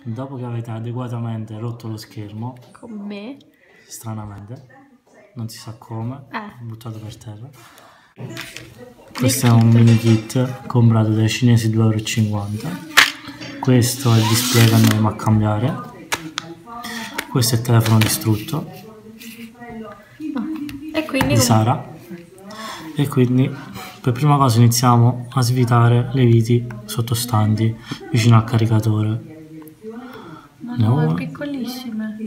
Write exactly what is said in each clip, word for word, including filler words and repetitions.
Dopo che avete adeguatamente rotto lo schermo, con me, stranamente, non si sa come, eh. buttato per terra. Questo è un mini kit comprato dai cinesi due euro e cinquanta. Questo è il display che andremo a cambiare. Questo è il telefono distrutto E quindi di Sara. E quindi per prima cosa iniziamo a svitare le viti sottostanti vicino al caricatore. Ma Ne no, è una piccolissime.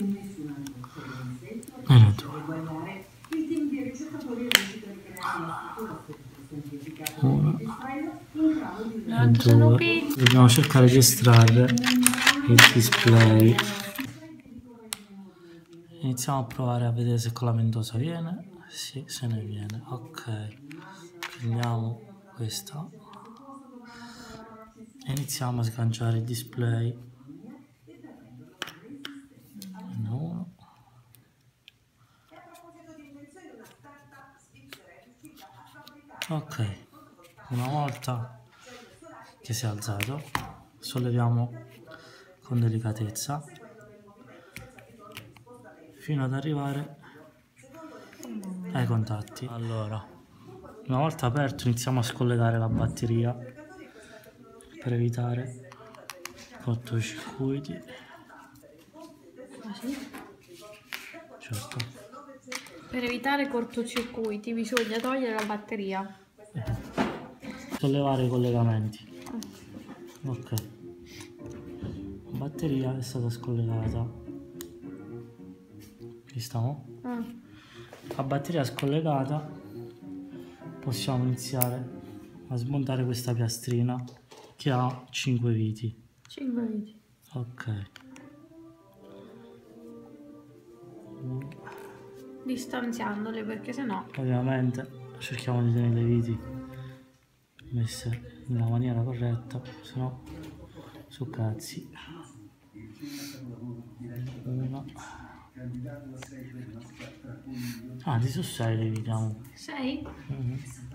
e ne due. Una e due. Dobbiamo cercare di estrarre il display. Iniziamo a provare a vedere se con la ventosa viene. Sì, se ne viene. Ok. Prendiamo questa e iniziamo a sganciare il display. Uno. Ok, una volta che si è alzato, solleviamo con delicatezza fino ad arrivare ai contatti. Allora, una volta aperto iniziamo a scollegare la batteria per evitare cortocircuiti. Certo. Per evitare cortocircuiti bisogna togliere la batteria. Sollevare i collegamenti. Ok. La batteria è stata scollegata. Ci stiamo? Ah. La batteria scollegata, possiamo iniziare a smontare questa piastrina che ha cinque viti. cinque viti. Ok. Distanziandole perché sennò. Ovviamente cerchiamo di tenere le viti messe nella maniera corretta, se no su cazzi. Una. Ah, di su sei le vediamo. sei? Mm-hmm.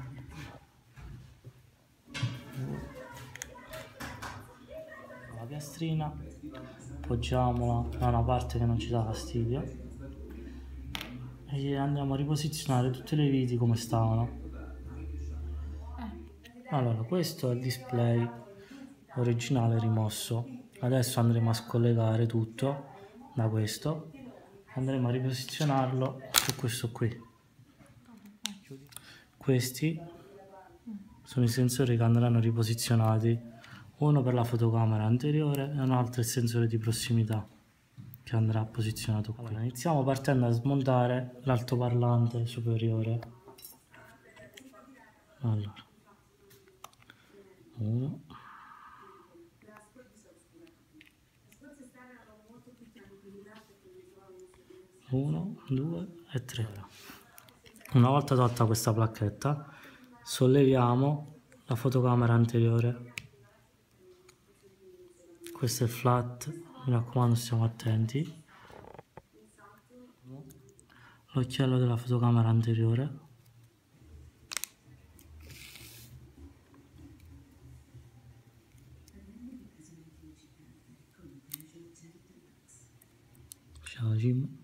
La piastrina appoggiamola da una parte che non ci dà fastidio e andiamo a riposizionare tutte le viti come stavano. Allora, questo è il display originale rimosso. Adesso andremo a scollegare tutto da questo, andremo a riposizionarlo su questo qui. Questi sono i sensori che andranno riposizionati, uno per la fotocamera anteriore e un altro il sensore di prossimità che andrà posizionato qui. Allora, iniziamo partendo a smontare l'altoparlante superiore. Allora, uno, uno, due e tre. Una volta tolta questa placchetta, solleviamo la fotocamera anteriore. Questo è il flat, mi raccomando stiamo attenti. L'occhiello della fotocamera anteriore. Ciao Jim.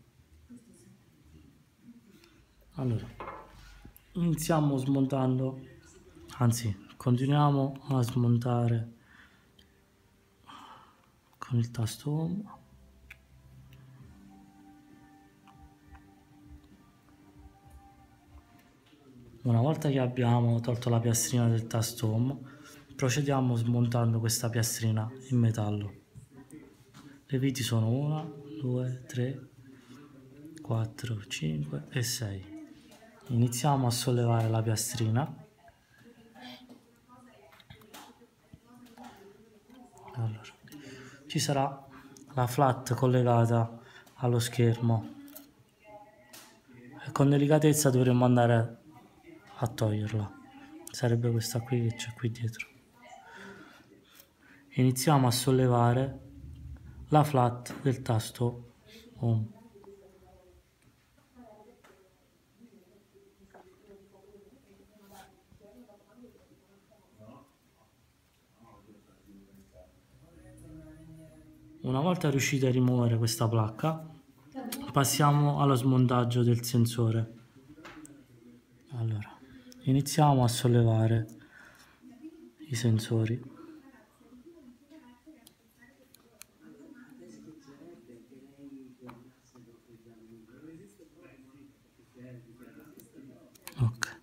Allora, iniziamo smontando, anzi continuiamo a smontare con il tasto home. Una volta che abbiamo tolto la piastrina del tasto home, procediamo smontando questa piastrina in metallo. Le viti sono uno, due, tre, quattro, cinque e sei. Iniziamo a sollevare la piastrina. Allora, ci sarà la flat collegata allo schermo e con delicatezza dovremmo andare a toglierla. Sarebbe questa qui che c'è qui dietro. Iniziamo a sollevare la flat del tasto home. Una volta riusciti a rimuovere questa placca, passiamo allo smontaggio del sensore. Allora, iniziamo a sollevare i sensori. Ok.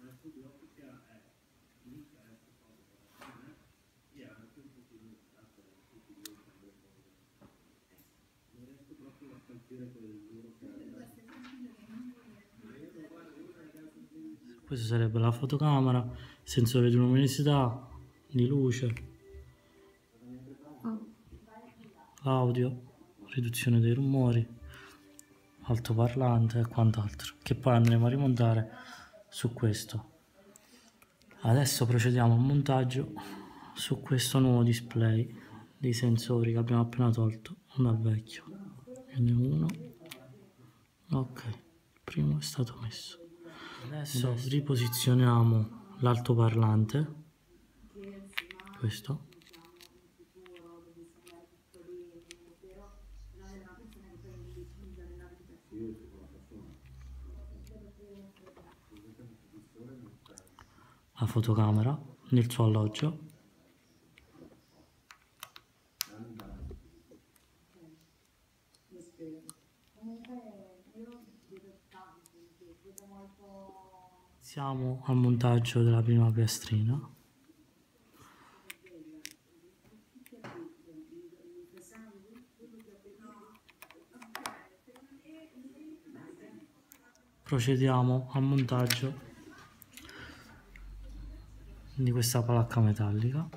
Questa sarebbe la fotocamera, sensore di luminosità, di luce, l'audio, riduzione dei rumori, altoparlante e quant'altro, che poi andremo a rimontare su questo. Adesso procediamo al montaggio su questo nuovo display dei sensori che abbiamo appena tolto dal vecchio. Quindi uno, ok, il primo è stato messo. Adesso riposizioniamo l'altoparlante, questo, la fotocamera nel suo alloggio, siamo al montaggio della prima piastrina. Procediamo al montaggio di questa placca metallica.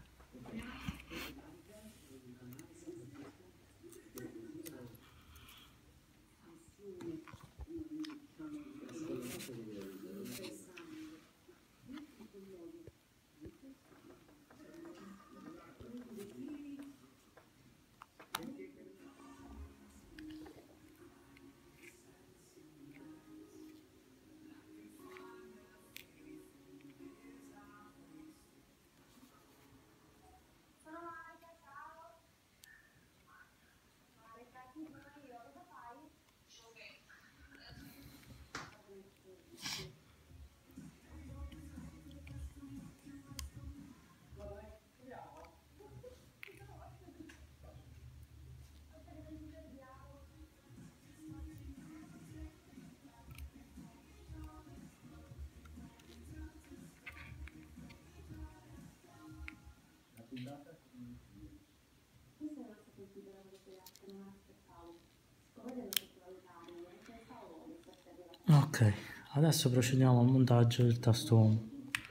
Ok, adesso procediamo al montaggio del tasto home.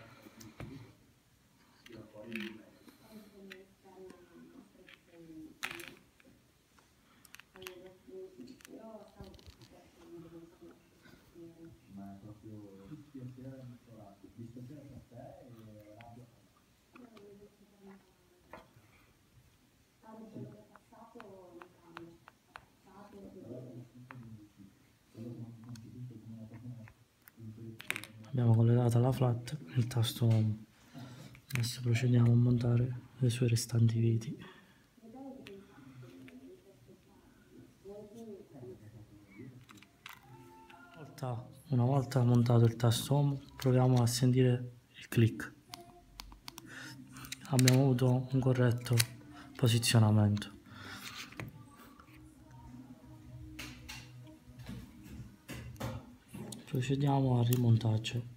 Abbiamo collegato la flat nel tasto home. Adesso procediamo a montare le sue restanti viti. Una volta montato il tasto home, proviamo a sentire il click. Abbiamo avuto un corretto posizionamento. Procediamo al rimontaggio.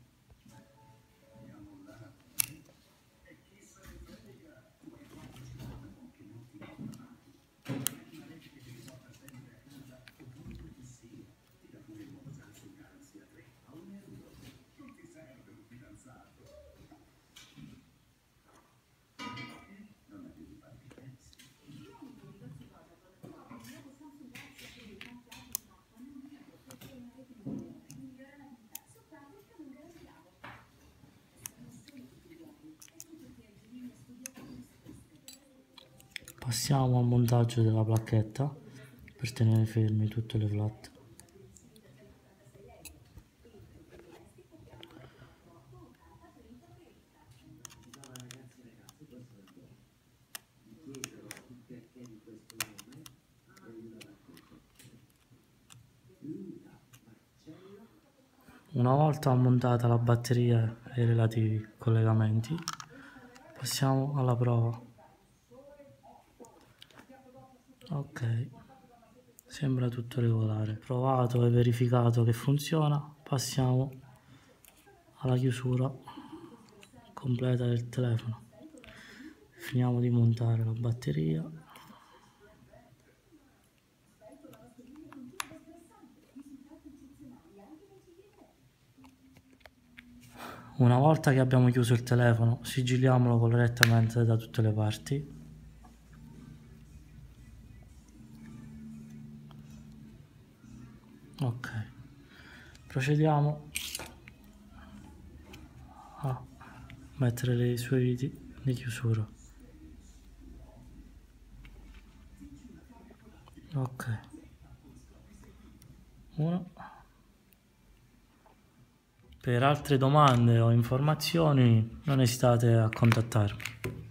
Passiamo al montaggio della placchetta per tenere fermi tutte le flat. Una volta montata la batteria e i relativi collegamenti, passiamo alla prova. Ok, sembra tutto regolare. Provato e verificato che funziona, passiamo alla chiusura completa del telefono. Finiamo di montare la batteria. Una volta che abbiamo chiuso il telefono, sigilliamolo correttamente da tutte le parti. Ok, procediamo a mettere le sue viti di chiusura. Ok, uno. Per altre domande o informazioni non esitate a contattarmi.